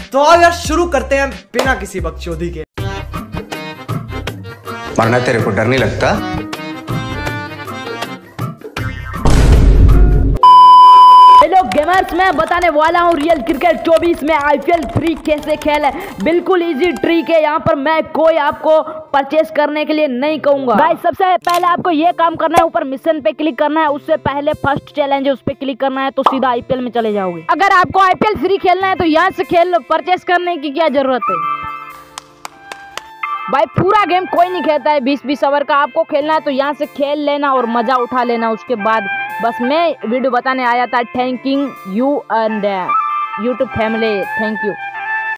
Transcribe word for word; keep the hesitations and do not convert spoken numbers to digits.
तो अब यार शुरू करते हैं बिना किसी बकचोदी के। वरना तेरे को डर नहीं लगता? हेलो गेमर्स, मैं बताने वाला हूँ रियल क्रिकेट चौबीस में आई पी एल थ्री कैसे खेल है। बिल्कुल इजी ट्रिक है। यहाँ पर मैं कोई आपको परचेस करने के लिए नहीं कहूंगा। गाइस सबसे पहले आपको ये काम करना है, ऊपर मिशन पे क्लिक करना है। उससे पहले फर्स्ट चैलेंज है उस पे क्लिक करना है, तो सीधा आई पी एल में चले जाओगे। अगर आपको आई पी एल थ्री खेलना है तो यहाँ से खेल लो, परचेस करने की क्या जरूरत है भाई। पूरा गेम कोई नहीं खेलता है बीस बीस ओवर का। आपको खेलना है तो यहाँ से खेल लेना और मजा उठा लेना। उसके बाद बस मैं वीडियो बताने आया था। Thanking you and YouTube family, thank you.